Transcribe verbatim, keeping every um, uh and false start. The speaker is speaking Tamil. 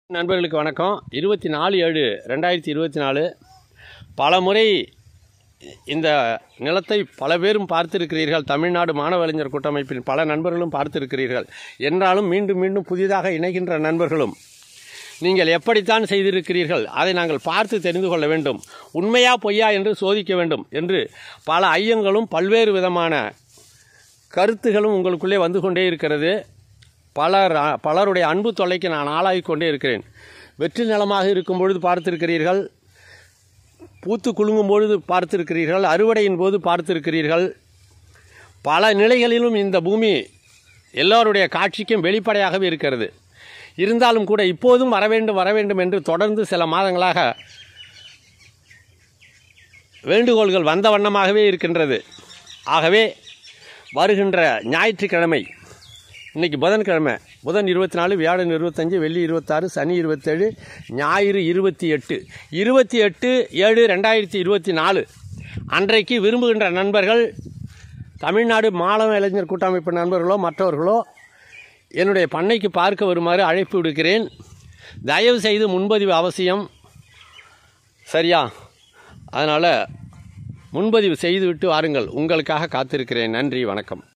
நண்பர்களுக்கு வணக்கம். இருபத்தி நாலு ஏழு ரெண்டாயிரத்தி இருபத்தி நாலு பல முறை இந்த நிலத்தை பல பேரும் பார்த்திருக்கிறீர்கள். தமிழ்நாடு மாணவறிஞர் கூட்டமைப்பின் பல நண்பர்களும் பார்த்திருக்கிறீர்கள். என்றாலும் மீண்டும் மீண்டும் புதிதாக இணைகின்ற நண்பர்களும் நீங்கள் எப்படித்தான் செய்திருக்கிறீர்கள், அதை நாங்கள் பார்த்து தெரிந்து கொள்ள வேண்டும், உண்மையா பொய்யா என்று சோதிக்க வேண்டும் என்று பல ஐயங்களும் பல்வேறு விதமான கருத்துகளும் உங்களுக்குள்ளே வந்து கொண்டே இருக்கிறது. பலர் பலருடைய அன்பு தொல்லைக்கு நான் ஆளாகி கொண்டே இருக்கிறேன். வெற்றி நிலமாக இருக்கும் பொழுது பார்த்திருக்கிறீர்கள், பூத்து குலுங்கும் பொழுது பார்த்திருக்கிறீர்கள், அறுவடையின் போது பார்த்திருக்கிறீர்கள். பல நிலைகளிலும் இந்த பூமி எல்லோருடைய காட்சிக்கும் வெளிப்படையாகவே இருக்கிறது. இருந்தாலும் கூட இப்போதும் வர வேண்டும் வர வேண்டும் என்று தொடர்ந்து சில மாதங்களாக வேண்டுகோள்கள் வந்த வண்ணமாகவே இருக்கின்றது. ஆகவே வருகின்ற ஞாயிற்றுக்கிழமை, இன்றைக்கி புதன்கிழமை, புதன் இருபத்தி நாலு, வியாழன் இருபத்தஞ்சு, வெள்ளி இருபத்தாறு, சனி இருபத்தேழு, ஞாயிறு இருபத்தி எட்டு இருபத்தி எட்டு ஏழு ரெண்டாயிரத்தி இருபத்தி நாலு அன்றைக்கு விரும்புகின்ற நண்பர்கள், தமிழ்நாடு மாணவ இளைஞர் கூட்டமைப்பு நண்பர்களோ மற்றவர்களோ என்னுடைய பண்ணைக்கு பார்க்க வருமாறு அழைப்பு விடுக்கிறேன். தயவு செய்து முன்பதிவு அவசியம், சரியா? அதனால் முன்பதிவு செய்துவிட்டு வாருங்கள். உங்களுக்காக காத்திருக்கிறேன். நன்றி, வணக்கம்.